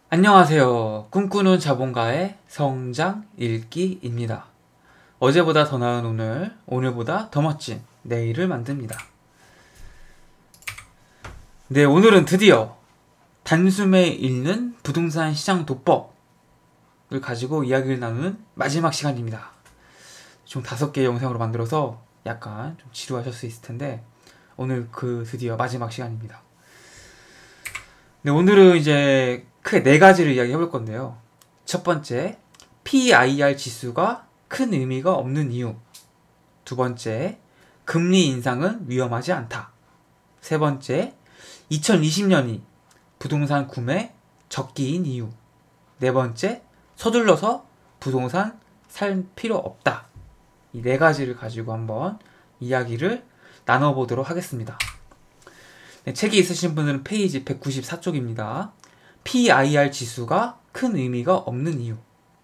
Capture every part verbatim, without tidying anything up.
안녕하세요. 꿈꾸는 자본가의 성장 읽기입니다. 어제보다 더 나은 오늘, 오늘보다 더 멋진 내일을 만듭니다. 네, 오늘은 드디어 단숨에 읽는 부동산 시장 도법을 가지고 이야기를 나누는 마지막 시간입니다. 총 다섯 개의 영상으로 만들어서 약간 좀 지루하실 수 있을 텐데 오늘 그 드디어 마지막 시간입니다. 네, 오늘은 이제 크게 네 가지를 이야기해 볼 건데요. 첫 번째, 피이알 지수가 큰 의미가 없는 이유. 두 번째, 금리 인상은 위험하지 않다. 세 번째, 이천이십 년이 부동산 구매 적기인 이유. 네 번째, 서둘러서 부동산 살 필요 없다. 이 네 가지를 가지고 한번 이야기를 나눠보도록 하겠습니다. 네, 책이 있으신 분들은 페이지 백구십사 쪽입니다. 피이알 지수가 큰 의미가 없는 이유.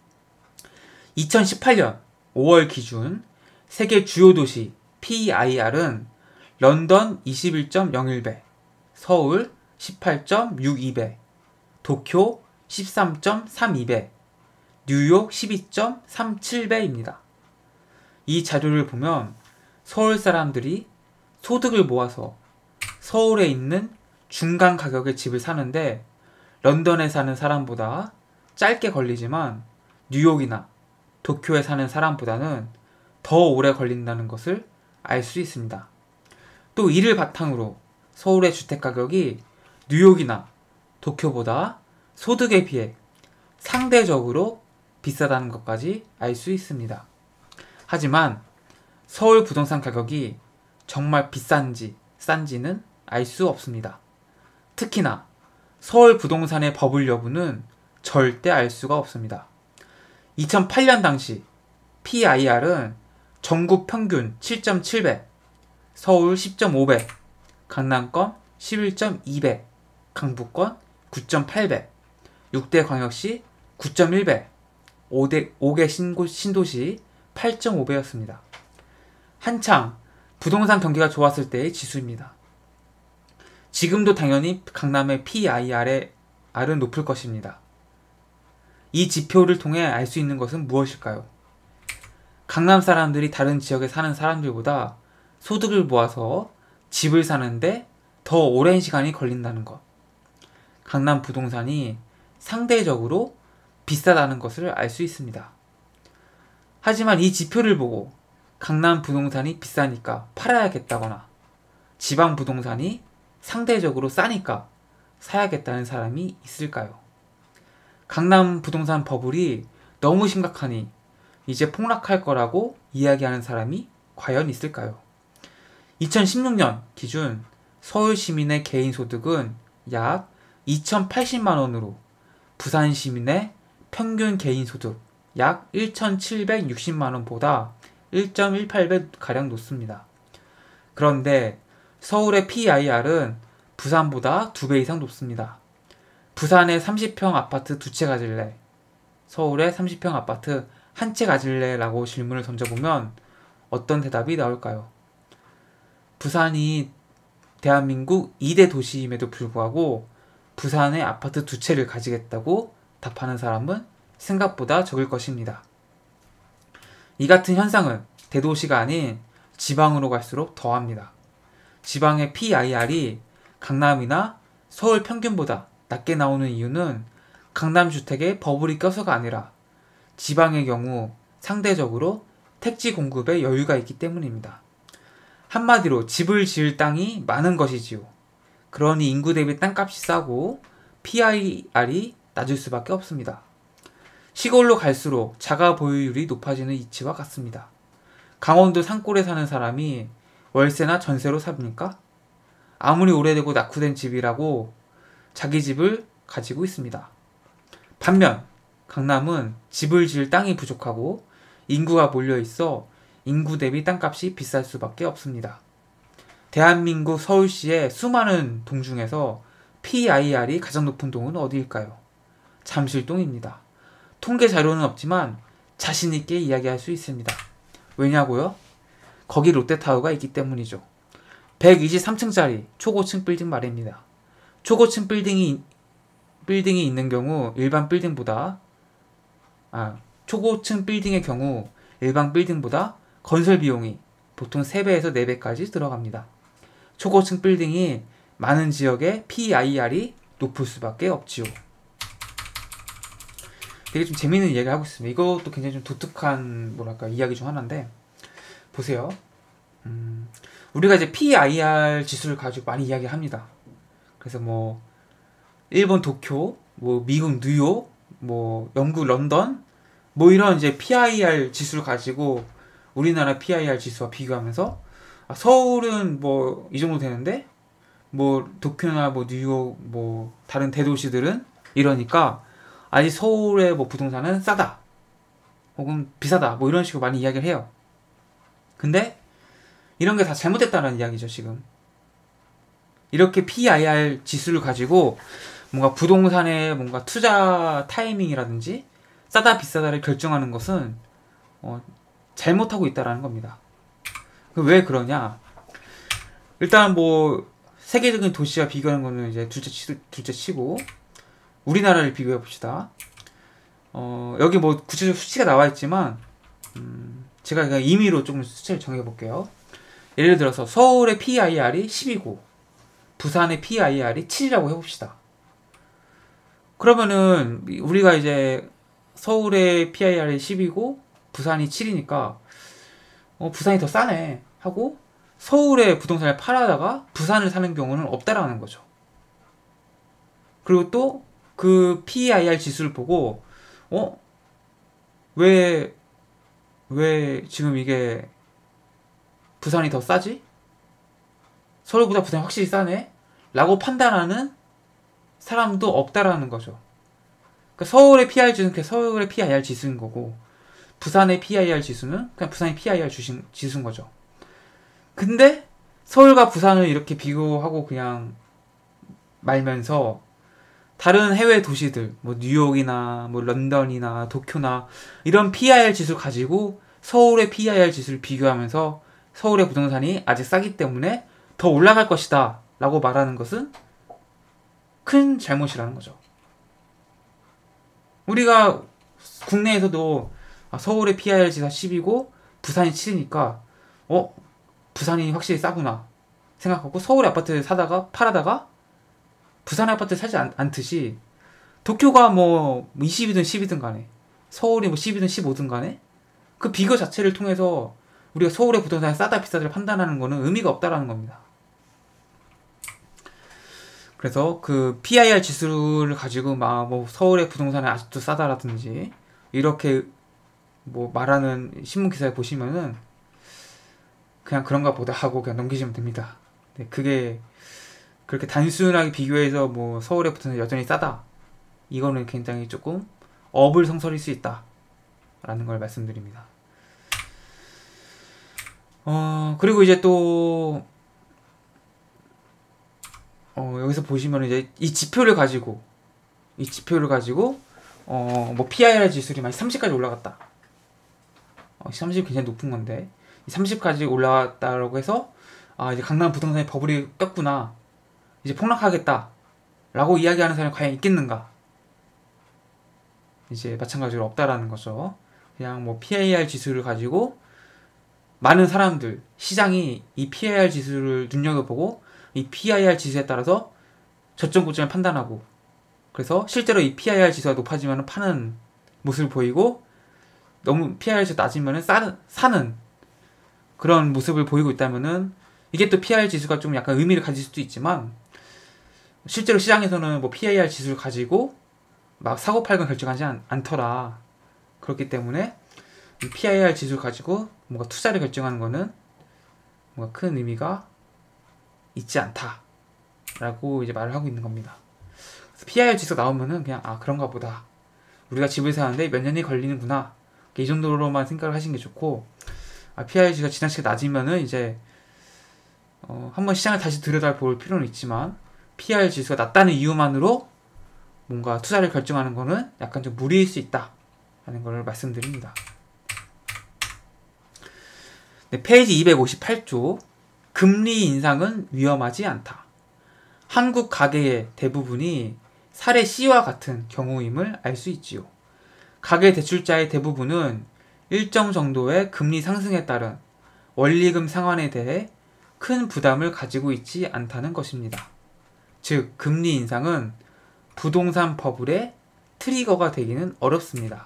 이천십팔 년 오월 기준 세계 주요 도시 피이알은 런던 이십일 점 영일 배, 서울 십팔 점 육이 배, 도쿄 십삼 점 삼이 배, 뉴욕 십이 점 삼칠 배입니다. 이 자료를 보면 서울 사람들이 소득을 모아서 서울에 있는 중간 가격의 집을 사는데 런던에 사는 사람보다 짧게 걸리지만 뉴욕이나 도쿄에 사는 사람보다는 더 오래 걸린다는 것을 알 수 있습니다. 또 이를 바탕으로 서울의 주택가격이 뉴욕이나 도쿄보다 소득에 비해 상대적으로 비싸다는 것까지 알 수 있습니다. 하지만 서울 부동산 가격이 정말 비싼지 싼지는 알 수 없습니다. 특히나 서울 부동산의 버블 여부는 절대 알 수가 없습니다. 이천팔 년 당시 피이알은 전국 평균 칠 점 칠 배, 서울 십 점 오 배, 강남권 십일 점 이 배, 강북권 구 점 팔 배, 육 대 광역시 구 점 일 배, 오 개 신도시 팔 점 오 배였습니다. 한창 부동산 경기가 좋았을 때의 지수입니다. 지금도 당연히 강남의 피이알은 높을 것입니다. 이 지표를 통해 알 수 있는 것은 무엇일까요? 강남 사람들이 다른 지역에 사는 사람들보다 소득을 모아서 집을 사는데 더 오랜 시간이 걸린다는 것. 강남 부동산이 상대적으로 비싸다는 것을 알 수 있습니다. 하지만 이 지표를 보고 강남 부동산이 비싸니까 팔아야겠다거나 지방 부동산이 상대적으로 싸니까 사야겠다는 사람이 있을까요? 강남 부동산 버블이 너무 심각하니 이제 폭락할 거라고 이야기하는 사람이 과연 있을까요? 이천십육 년 기준 서울 시민의 개인 소득은 약 이천팔십만 원으로 부산 시민의 평균 개인 소득 약 천칠백육십만 원보다 일 점 일팔 배 가량 높습니다. 그런데 서울의 피이알은 부산보다 두 배 이상 높습니다. 부산에 삼십 평 아파트 두 채 가질래? 서울에 삼십 평 아파트 한 채 가질래? 라고 질문을 던져보면 어떤 대답이 나올까요? 부산이 대한민국 이 대 도시임에도 불구하고 부산에 아파트 두 채를 가지겠다고 답하는 사람은 생각보다 적을 것입니다. 이 같은 현상은 대도시가 아닌 지방으로 갈수록 더합니다. 지방의 피이알이 강남이나 서울 평균보다 낮게 나오는 이유는 강남 주택에 버블이 껴서가 아니라 지방의 경우 상대적으로 택지 공급에 여유가 있기 때문입니다. 한마디로 집을 지을 땅이 많은 것이지요. 그러니 인구 대비 땅값이 싸고 피이알이 낮을 수밖에 없습니다. 시골로 갈수록 자가 보유율이 높아지는 이치와 같습니다. 강원도 산골에 사는 사람이 월세나 전세로 삽니까? 아무리 오래되고 낙후된 집이라고 자기 집을 가지고 있습니다. 반면 강남은 집을 지을 땅이 부족하고 인구가 몰려있어 인구 대비 땅값이 비쌀 수밖에 없습니다. 대한민국 서울시의 수많은 동 중에서 피이알이 가장 높은 동은 어디일까요? 잠실동입니다. 통계 자료는 없지만 자신있게 이야기할 수 있습니다. 왜냐고요? 거기 롯데타워가 있기 때문이죠. 백이십삼 층짜리 초고층 빌딩 말입니다. 초고층 빌딩이 빌딩이 있는 경우 일반 빌딩보다 아 초고층 빌딩의 경우 일반 빌딩보다 건설 비용이 보통 세 배에서 네 배까지 들어갑니다. 초고층 빌딩이 많은 지역의 피아이알이 높을 수밖에 없지요. 되게 좀 재밌는 이야기를 하고 있습니다. 이것도 굉장히 좀 독특한 뭐랄까 이야기 중 하나인데 보세요. 음, 우리가 이제 피아이알 지수를 가지고 많이 이야기합니다. 그래서 뭐 일본 도쿄, 뭐 미국 뉴욕, 뭐 영국 런던, 뭐 이런 이제 피아이알 지수를 가지고 우리나라 피아이알 지수와 비교하면서 아, 서울은 뭐 이 정도 되는데 뭐 도쿄나 뭐 뉴욕 뭐 다른 대도시들은 이러니까 아직 서울의 뭐 부동산은 싸다 혹은 비싸다 뭐 이런 식으로 많이 이야기를 해요. 근데 이런 게 다 잘못됐다는 이야기죠. 지금 이렇게 피아이알 지수를 가지고 뭔가 부동산의 뭔가 투자 타이밍이라든지 싸다 비싸다를 결정하는 것은 어, 잘못하고 있다라는 겁니다. 왜 그러냐? 일단 뭐 세계적인 도시와 비교하는 거는 이제 둘째, 치, 둘째 치고 우리나라를 비교해 봅시다. 어, 여기 뭐 구체적 수치가 나와 있지만 음, 제가 그냥 임의로 조금 수치를 정해 볼게요. 예를 들어서 서울의 피아이알이 십이고 부산의 피아이알이 칠이라고 해봅시다. 그러면은 우리가 이제 서울의 피아이알이 십이고 부산이 칠이니까 어, 부산이 더 싸네 하고 서울의 부동산을 팔아다가 부산을 사는 경우는 없다라는 거죠. 그리고 또 그 피아이알 지수를 보고 어? 왜, 왜 지금 이게 부산이 더 싸지? 서울보다 부산이 확실히 싸네? 라고 판단하는 사람도 없다라는 거죠. 그러니까 서울의 피아이알 지수는 그냥 서울의 피아이알 지수인 거고 부산의 피아이알 지수는 그냥 부산의 피아이알 지수인 거죠. 근데 서울과 부산을 이렇게 비교하고 그냥 말면서 다른 해외 도시들 뭐 뉴욕이나 뭐 런던이나 도쿄나 이런 피아이알 지수를 가지고 서울의 피아이알 지수를 비교하면서 서울의 부동산이 아직 싸기 때문에 더 올라갈 것이다 라고 말하는 것은 큰 잘못이라는 거죠. 우리가 국내에서도 아, 서울의 피아이알 지수가 십이고 부산이 칠이니까 어? 부산이 확실히 싸구나 생각하고 서울의 아파트를 사다가 팔아다가 부산의 아파트를 사지 않, 않듯이 도쿄가 뭐 이십이든 십이든 간에 서울이 뭐 십이든 십오든 간에 그 비교 자체를 통해서 우리가 서울의 부동산이 싸다 비싸다를 판단하는 거는 의미가 없다라는 겁니다. 그래서 그 피아이알 지수를 가지고 막 뭐 서울의 부동산이 아직도 싸다라든지 이렇게 뭐 말하는 신문 기사에 보시면은 그냥 그런가 보다 하고 그냥 넘기시면 됩니다. 네, 그게 그렇게 단순하게 비교해서 뭐 서울의 부동산이 여전히 싸다 이거는 굉장히 조금 어불성설일 수 있다 라는 걸 말씀드립니다. 어 그리고 이제 또 어, 여기서 보시면 이제 이 지표를 가지고 이 지표를 가지고 어 뭐 피아이알 지수이 만 삼십까지 올라갔다. 어, 삼십 굉장히 높은 건데 삼십까지 올라갔다라고 해서 아 이제 강남 부동산에 버블이 꼈구나. 이제 폭락하겠다 라고 이야기하는 사람이 과연 있겠는가? 이제 마찬가지로 없다라는 거죠. 그냥 뭐 피아이알 지수를 가지고 많은 사람들, 시장이 이 피아이알 지수를 눈여겨보고 이 피아이알 지수에 따라서 저점 고점을 판단하고 그래서 실제로 이 피아이알 지수가 높아지면 파는 모습을 보이고 너무 피아이알 지수가 낮으면 싸는, 사는 그런 모습을 보이고 있다면은 이게 또 피아이알 지수가 좀 약간 의미를 가질 수도 있지만 실제로 시장에서는 뭐 피아이알 지수를 가지고 막 사고팔건 결정하지 않, 않더라. 그렇기 때문에 이 피아이알 지수를 가지고 뭔가 투자를 결정하는 거는 뭔가 큰 의미가 있지 않다. 라고 이제 말을 하고 있는 겁니다. 그래서 피아이알 지수가 나오면은 그냥 아 그런가 보다. 우리가 집을 사는데 몇 년이 걸리는구나. 이 정도로만 생각을 하시는 게 좋고 아 피아이알 지수가 지나치게 낮으면은 이제 어, 한번 시장을 다시 들여다볼 필요는 있지만 피아이알 지수가 낮다는 이유만으로 뭔가 투자를 결정하는 거는 약간 좀 무리일 수 있다 라는 걸 말씀드립니다. 네, 페이지 이백오십팔 조 금리 인상은 위험하지 않다. 한국 가계의 대부분이 사례 C와 같은 경우임을 알 수 있지요. 가계대출자의 대부분은 일정 정도의 금리 상승에 따른 원리금 상환에 대해 큰 부담을 가지고 있지 않다는 것입니다. 즉, 금리 인상은 부동산 버블의 트리거가 되기는 어렵습니다.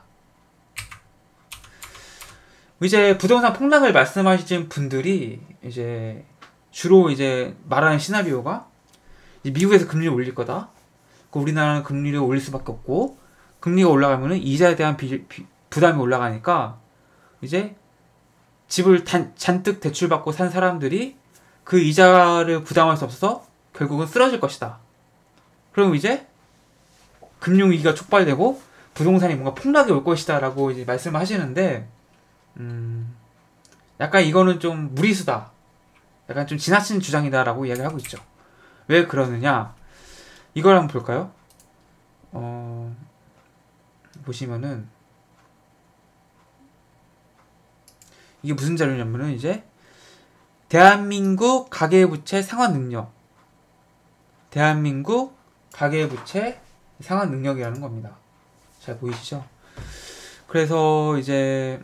이제 부동산 폭락을 말씀하신 분들이 이제 주로 이제 말하는 시나리오가 미국에서 금리를 올릴 거다. 우리나라는 금리를 올릴 수밖에 없고, 금리가 올라가면은 이자에 대한 비, 비, 부담이 올라가니까 이제 집을 단, 잔뜩 대출받고 산 사람들이 그 이자를 부담할 수 없어서 결국은 쓰러질 것이다. 그럼 이제 금융위기가 촉발되고 부동산이 뭔가 폭락이 올 것이다 라고 이제 말씀을 하시는데, 음, 약간 이거는 좀 무리수다. 약간 좀 지나친 주장이다 라고 이야기를 하고 있죠. 왜 그러느냐? 이걸 한번 볼까요? 어, 보시면은 이게 무슨 자료냐면은 이제 대한민국 가계부채 상환 능력, 대한민국 가계부채 상환 능력이라는 겁니다. 잘 보이시죠? 그래서 이제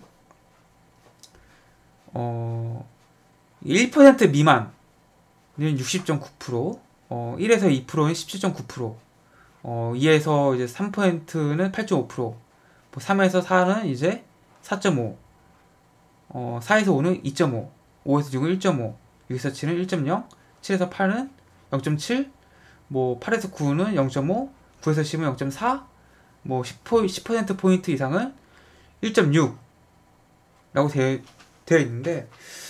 어 일 퍼센트 미만은 육십 점 구 퍼센트, 어 일에서 이 퍼센트는 십칠 점 구 퍼센트, 어 이에서 이제 삼 퍼센트는 팔 점 오 퍼센트, 뭐 삼에서 사는 이제 사 점 오, 어 사에서 오는 이 점 오, 오에서 육은 일 점 오, 육에서 칠은 일 점 영, 칠에서 팔은 영 점 칠, 뭐 팔에서 구는 영 점 오, 구에서 십은 영 점 사, 뭐 십 퍼센트 포인트 이상은 일 점 육 라고 되어, 되어 있는데,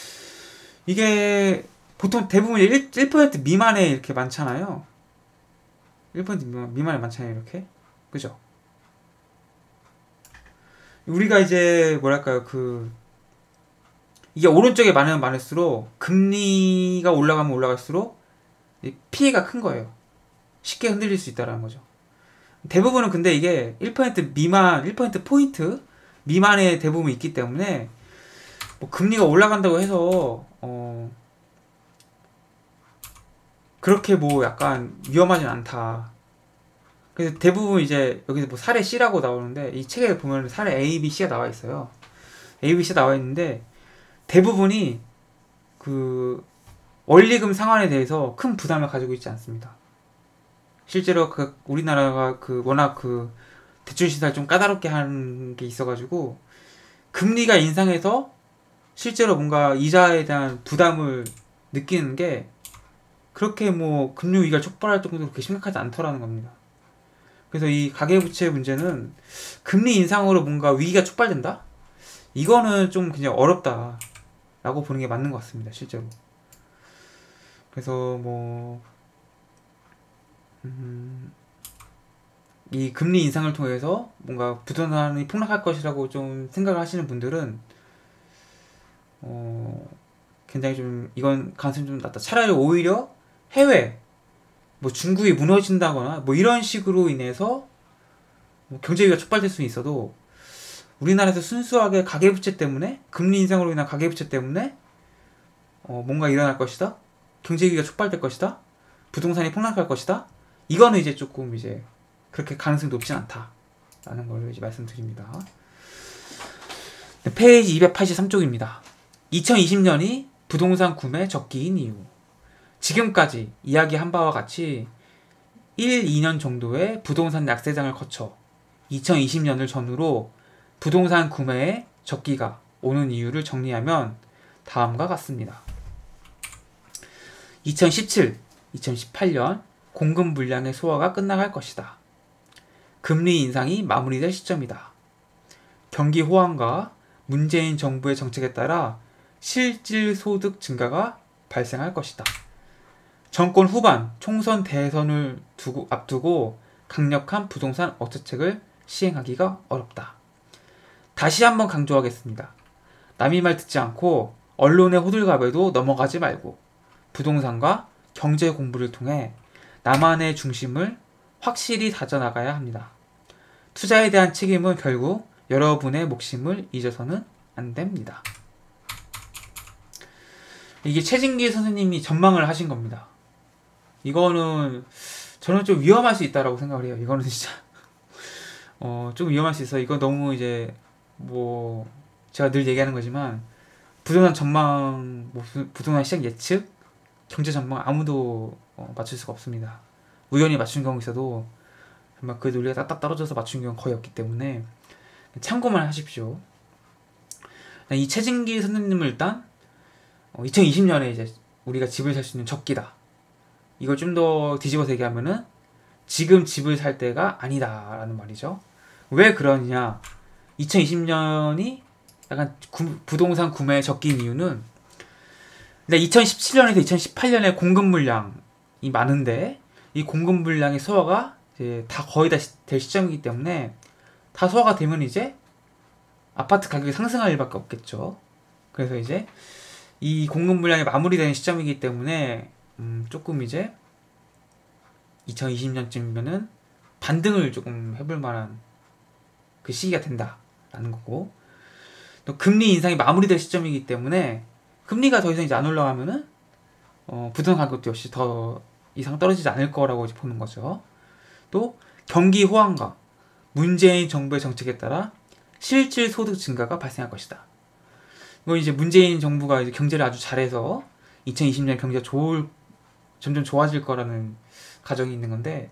이게 보통 대부분 일 퍼센트 미만에 이렇게 많잖아요. 일 퍼센트 미만, 미만에 많잖아요, 이렇게. 그죠? 우리가 이제 뭐랄까요, 그 이게 오른쪽에 많으면 많을수록 금리가 올라가면 올라갈수록 피해가 큰 거예요. 쉽게 흔들릴 수 있다는 거죠. 대부분은 근데 이게 일 퍼센트 미만, 일 퍼센트 포인트 미만에 대부분 있기 때문에 뭐 금리가 올라간다고 해서 어 그렇게 뭐 약간 위험하진 않다. 그래서 대부분 이제 여기서 뭐 사례 C라고 나오는데, 이 책에 보면 사례 A, B, C가 나와 있어요. A, B, C가 나와 있는데 대부분이 그 원리금 상환에 대해서 큰 부담을 가지고 있지 않습니다. 실제로 그 우리나라가 그 워낙 그 대출 시사를 좀 까다롭게 하는 게 있어가지고 금리가 인상해서 실제로 뭔가 이자에 대한 부담을 느끼는 게 그렇게 뭐 금융위기가 촉발할 정도로 그렇게 심각하지 않더라는 겁니다. 그래서 이 가계부채 문제는 금리 인상으로 뭔가 위기가 촉발된다? 이거는 좀 그냥 어렵다 라고 보는 게 맞는 것 같습니다, 실제로. 그래서 뭐 음, 이 금리 인상을 통해서 뭔가 부동산이 폭락할 것이라고 좀 생각을 하시는 분들은 어, 굉장히 좀 이건 가능성이 좀 낮다. 차라리 오히려 해외 뭐 중국이 무너진다거나 뭐 이런 식으로 인해서 뭐 경제위기가 촉발될 수는 있어도 우리나라에서 순수하게 가계부채 때문에, 금리 인상으로 인한 가계부채 때문에 어, 뭔가 일어날 것이다, 경제위기가 촉발될 것이다, 부동산이 폭락할 것이다, 이거는 이제 조금 이제 그렇게 가능성이 높진 않다 라는 걸 이제 말씀드립니다. 네, 페이지 이백팔십삼 쪽입니다. 이천이십 년이 부동산 구매 적기인 이유. 지금까지 이야기한 바와 같이 일, 이 년 정도의 부동산 약세장을 거쳐 이천이십 년을 전후로 부동산 구매의 적기가 오는 이유를 정리하면 다음과 같습니다. 이천십칠, 이천십팔 년 공급 물량의 소화가 끝나갈 것이다. 금리 인상이 마무리될 시점이다. 경기 호황과 문재인 정부의 정책에 따라 실질 소득 증가가 발생할 것이다. 정권 후반 총선 대선을 두고, 앞두고 강력한 부동산 억제책을 시행하기가 어렵다. 다시 한번 강조하겠습니다. 남의 말 듣지 않고 언론의 호들갑에도 넘어가지 말고 부동산과 경제 공부를 통해 나만의 중심을 확실히 다져나가야 합니다. 투자에 대한 책임은 결국 여러분의 몫임을 잊어서는 안 됩니다. 이게 최진기 선생님이 전망을 하신 겁니다. 이거는 저는 좀 위험할 수 있다라고 생각을 해요. 이거는 진짜 어, 좀 위험할 수 있어. 이거 너무 이제 뭐 제가 늘 얘기하는 거지만 부동산 전망, 뭐 부, 부동산 시장 예측, 경제 전망 아무도 어, 맞출 수가 없습니다. 우연히 맞춘 경우 있어도 정말 그 논리가 딱딱 떨어져서 맞춘 경우 거의 없기 때문에 참고만 하십시오. 이 최진기 선생님을 일단 어, 이천이십 년에 이제 우리가 집을 살 수 있는 적기다. 이걸 좀 더 뒤집어서 얘기하면은 지금 집을 살 때가 아니다라는 말이죠. 왜 그러냐? 이천이십 년이 약간 구, 부동산 구매 적기인 이유는 이천십칠 년에서 이천십팔 년에 공급 물량이 많은데 이 공급 물량의 소화가 이제 다 거의 다 될 시점이기 때문에 다 소화가 되면 이제 아파트 가격이 상승할 일밖에 없겠죠. 그래서 이제 이 공급 물량이 마무리되는 시점이기 때문에 음 조금 이제 이천이십 년쯤이면은 반등을 조금 해볼 만한 그 시기가 된다라는 거고, 또 금리 인상이 마무리될 시점이기 때문에 금리가 더 이상 이제 안 올라가면은 어 부동산 가격도 역시 더 이상 떨어지지 않을 거라고 이제 보는 거죠. 또 경기 호황과 문재인 정부의 정책에 따라 실질 소득 증가가 발생할 것이다. 이건 이제 문재인 정부가 이제 경제를 아주 잘해서 이천이십 년 경제가 좋을, 점점 좋아질 거라는 가정이 있는 건데,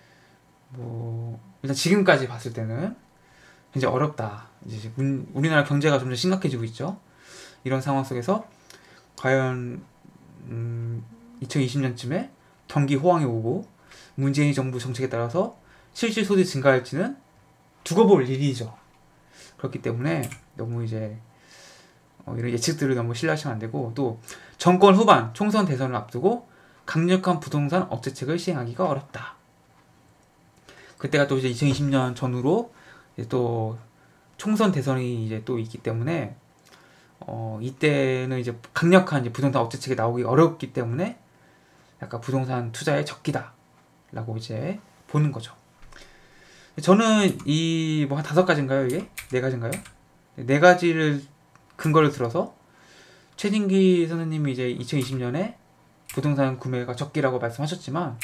뭐 일단 지금까지 봤을 때는 이제 어렵다. 이제 문, 우리나라 경제가 점점 심각해지고 있죠. 이런 상황 속에서 과연 음, 이천이십 년쯤에 경기 호황이 오고 문재인 정부 정책에 따라서 실질 소득이 증가할지는 두고 볼 일이죠. 그렇기 때문에 너무 이제 어, 이런 예측들을 너무 신뢰하시면 안 되고, 또 정권 후반 총선 대선을 앞두고 강력한 부동산 억제책을 시행하기가 어렵다. 그때가 또 이제 이천이십 년 전후로 이제 또 총선 대선이 이제 또 있기 때문에 어, 이때는 이제 강력한 이제 부동산 억제책이 나오기 어렵기 때문에 약간 부동산 투자의 적기다라고 이제 보는 거죠. 저는 이 뭐 한 다섯 가지인가요, 이게? 네 가지인가요? 네 가지를 근거를 들어서 최진기 선생님이 이제 이천이십 년에 부동산 구매가 적기라고 말씀하셨지만,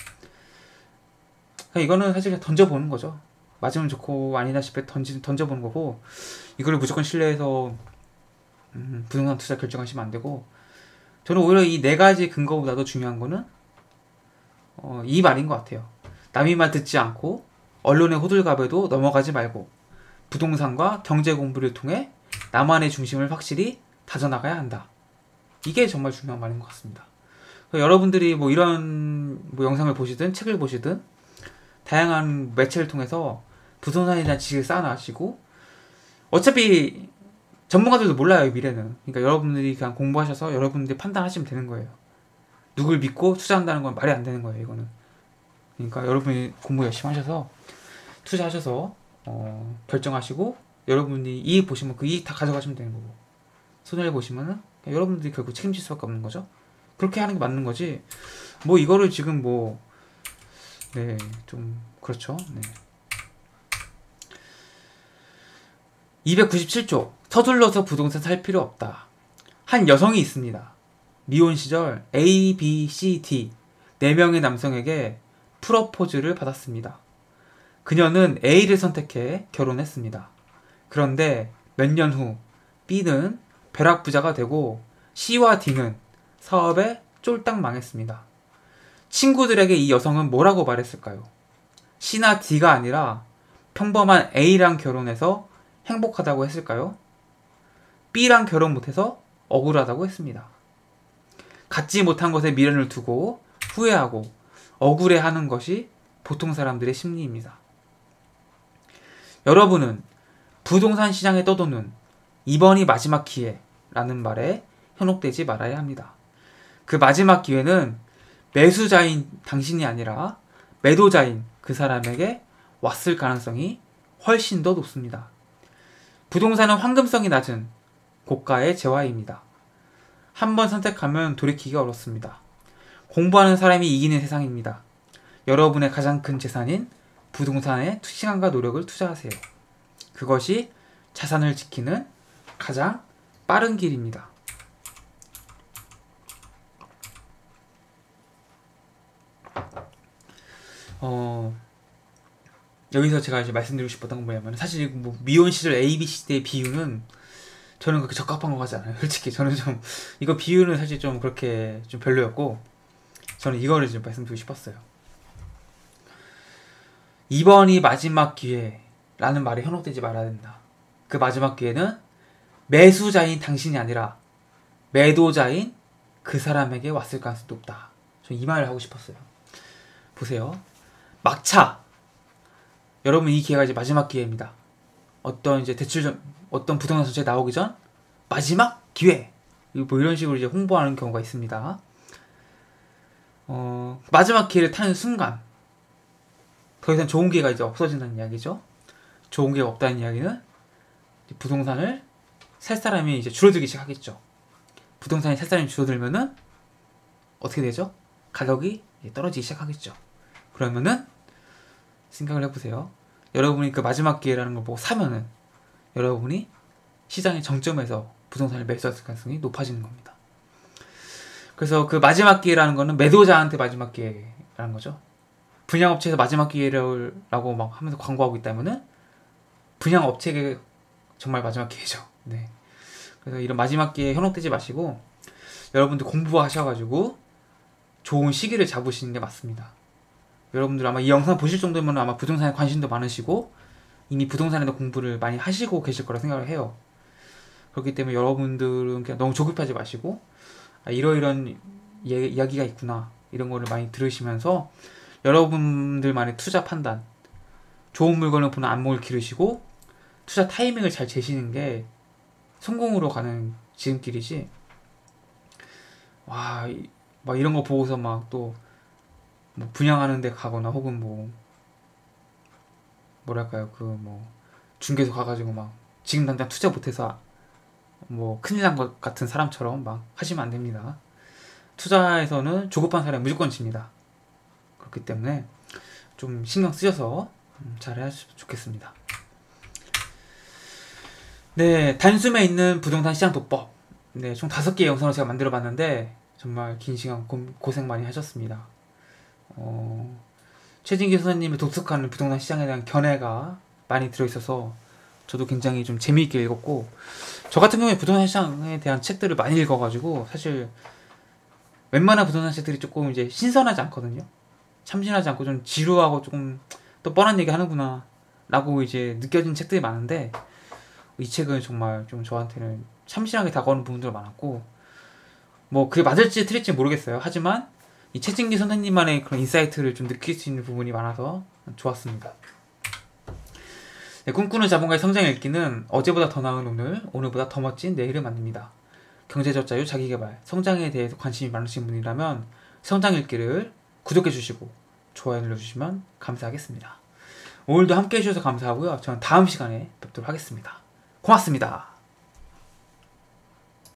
이거는 사실 그냥 던져보는 거죠. 맞으면 좋고 아니다 싶을 때 던지, 던져보는 거고, 이걸 무조건 신뢰해서 음, 부동산 투자 결정하시면 안 되고, 저는 오히려 이 네 가지 근거보다도 중요한 거는 어, 이 말인 것 같아요. 남의 말 듣지 않고 언론의 호들갑에도 넘어가지 말고 부동산과 경제 공부를 통해 나만의 중심을 확실히 다져나가야 한다. 이게 정말 중요한 말인 것 같습니다. 여러분들이 뭐 이런 뭐 영상을 보시든 책을 보시든 다양한 매체를 통해서 부동산에 대한 지식을 쌓아나가시고, 어차피 전문가들도 몰라요, 미래는. 그러니까 여러분들이 그냥 공부하셔서 여러분들이 판단하시면 되는 거예요. 누굴 믿고 투자한다는 건 말이 안 되는 거예요, 이거는. 그러니까 여러분이 공부 열심히 하셔서 투자하셔서 어, 결정하시고, 여러분이 이익 보시면 그 이익 다 가져가시면 되는 거고, 손해를 보시면은 여러분들이 결국 책임질 수밖에 없는 거죠. 그렇게 하는 게 맞는 거지. 뭐 이거를 지금 뭐 네, 좀 그렇죠. 네. 이백구십칠 조 서둘러서 부동산 살 필요 없다. 한 여성이 있습니다. 미혼 시절 A, B, C, D 네 명의 남성에게 프러포즈를 받았습니다. 그녀는 A를 선택해 결혼했습니다. 그런데 몇 년 후 B는 벼락부자가 되고 C와 D는 사업에 쫄딱 망했습니다. 친구들에게 이 여성은 뭐라고 말했을까요? C나 D가 아니라 평범한 A랑 결혼해서 행복하다고 했을까요? B랑 결혼 못해서 억울하다고 했습니다. 갖지 못한 것에 미련을 두고 후회하고 억울해하는 것이 보통 사람들의 심리입니다. 여러분은 부동산 시장에 떠도는 이번이 마지막 기회라는 말에 현혹되지 말아야 합니다. 그 마지막 기회는 매수자인 당신이 아니라 매도자인 그 사람에게 왔을 가능성이 훨씬 더 높습니다. 부동산은 황금성이 낮은 고가의 재화입니다. 한번 선택하면 돌이키기가 어렵습니다. 공부하는 사람이 이기는 세상입니다. 여러분의 가장 큰 재산인 부동산에 시간과 노력을 투자하세요. 그것이 자산을 지키는 가장 빠른 길입니다. 어, 여기서 제가 이제 말씀드리고 싶었던 건 뭐냐면, 사실 뭐 미혼 시절 A, B 시대의 비유는 저는 그렇게 적합한 것 같지 않아요. 솔직히 저는 좀 이거 비유는 사실 좀 그렇게 좀 별로였고, 저는 이거를 좀 말씀드리고 싶었어요. 이번이 마지막 기회라는 말이 현혹되지 말아야 된다. 그 마지막 기회는 매수자인 당신이 아니라 매도자인 그 사람에게 왔을 가능성이 높다. 저는 이 말을 하고 싶었어요. 보세요. 막차. 여러분, 이 기회가 이제 마지막 기회입니다. 어떤 이제 대출 전, 어떤 부동산 전체 나오기 전 마지막 기회. 뭐 이런 식으로 이제 홍보하는 경우가 있습니다. 어, 마지막 기회를 타는 순간 더 이상 좋은 기회가 이제 없어진다는 이야기죠. 좋은 기회가 없다는 이야기는 부동산을 살 사람이 이제 줄어들기 시작하겠죠. 부동산이 살 사람이 줄어들면은 어떻게 되죠? 가격이 떨어지기 시작하겠죠. 그러면은 생각을 해보세요. 여러분이 그 마지막 기회라는 걸 보고 사면은 여러분이 시장의 정점에서 부동산을 매수할 가능성이 높아지는 겁니다. 그래서 그 마지막 기회라는 거는 매도자한테 마지막 기회라는 거죠. 분양업체에서 마지막 기회라고 막 하면서 광고하고 있다면은 분양업체에게 정말 마지막 기회죠. 네. 그래서 이런 마지막 기회에 현혹되지 마시고 여러분들 공부하셔가지고 좋은 시기를 잡으시는 게 맞습니다. 여러분들 아마 이 영상 보실 정도면 아마 부동산에 관심도 많으시고 이미 부동산에 대한 공부를 많이 하시고 계실 거라 생각을 해요. 그렇기 때문에 여러분들은 그냥 너무 조급하지 마시고 아, 이러이런 예, 이야기가 있구나 이런 거를 많이 들으시면서 여러분들만의 투자 판단, 좋은 물건을 보는 안목을 기르시고 투자 타이밍을 잘 재시는 게 성공으로 가는 지름길이지. 와, 막 이런 거 보고서 막 또 뭐 분양하는 데 가거나 혹은 뭐 뭐랄까요 그 뭐 중개소 가가지고 막 지금 당장 투자 못해서 뭐 큰일 난 것 같은 사람처럼 막 하시면 안 됩니다. 투자에서는 조급한 사람이 무조건 집니다. 그렇기 때문에 좀 신경 쓰셔서 잘 하셨으면 좋겠습니다. 네, 단숨에 있는 부동산 시장 도법. 네, 총 다섯 개의 영상을 제가 만들어 봤는데 정말 긴 시간 고, 고생 많이 하셨습니다. 어, 최진기 선생님의 독특한 부동산 시장에 대한 견해가 많이 들어있어서 저도 굉장히 좀 재미있게 읽었고, 저 같은 경우에 부동산 시장에 대한 책들을 많이 읽어가지고 사실 웬만한 부동산 책들이 조금 이제 신선하지 않거든요. 참신하지 않고 좀 지루하고 조금 또 뻔한 얘기 하는구나 라고 이제 느껴진 책들이 많은데, 이 책은 정말 좀 저한테는 참신하게 다가오는 부분도 많았고, 뭐 그게 맞을지 틀릴지 모르겠어요. 하지만 이 최진기 선생님만의 그런 인사이트를 좀 느낄 수 있는 부분이 많아서 좋았습니다. 네, 꿈꾸는 자본가의 성장 읽기는 어제보다 더 나은 오늘, 오늘보다 더 멋진 내일을 만듭니다. 경제적 자유, 자기개발, 성장에 대해서 관심이 많으신 분이라면 성장 읽기를 구독해주시고 좋아요 눌러주시면 감사하겠습니다. 오늘도 함께 해주셔서 감사하고요. 저는 다음 시간에 뵙도록 하겠습니다. 고맙습니다.